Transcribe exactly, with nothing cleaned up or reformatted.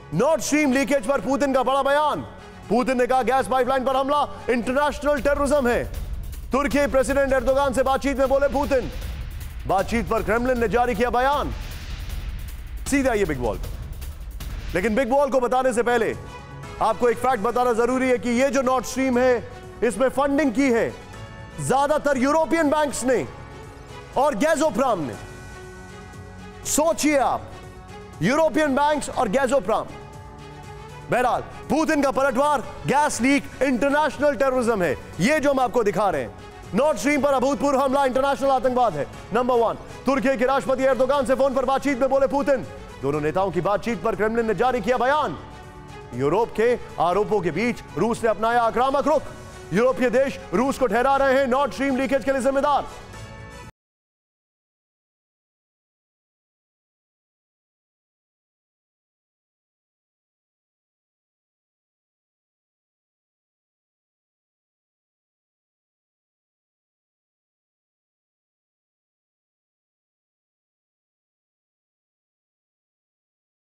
North Stream leakage पर Putin का बड़ा बयान। पुतिन ने कहा गैस पाइपलाइन पर हमला इंटरनेशनल टेररिज्म है। तुर्की प्रेसिडेंट एर्दोगान से बातचीत में बोले पुतिन। बातचीत पर क्रेमलिन ने जारी किया बयान। सीधा ये बिग वॉल। लेकिन बिग वॉल को बताने से पहले आपको एक फैक्ट बताना जरूरी है कि ये जो नॉर्थ स्ट्रीम है इसमें फंडिंग की है ज्यादातर यूरोपियन बैंक्स ने और गैज़ोप्राम ने। सोचिए आप, यूरोपियन बैंक्स और गैज़ोप्राम। बहरहाल पुतिन का पलटवार, गैस लीक इंटरनेशनल टेररिज्म है। ये जो हम आपको दिखा रहे हैं, नॉर्थ स्ट्रीम पर अभूतपूर्व हमला इंटरनेशनल आतंकवाद है। नंबर वन, तुर्की के राष्ट्रपति एर्दोगान से फोन पर बातचीत में बोले पुतिन। दोनों नेताओं की बातचीत पर क्रेमलिन ने जारी किया बयान। यूरोप के आरोपों के बीच रूस ने अपनाया आक्रामक रुख। यूरोपीय देश रूस को ठहरा रहे हैं नॉर्थ स्ट्रीम लीकेज के लिए जिम्मेदार।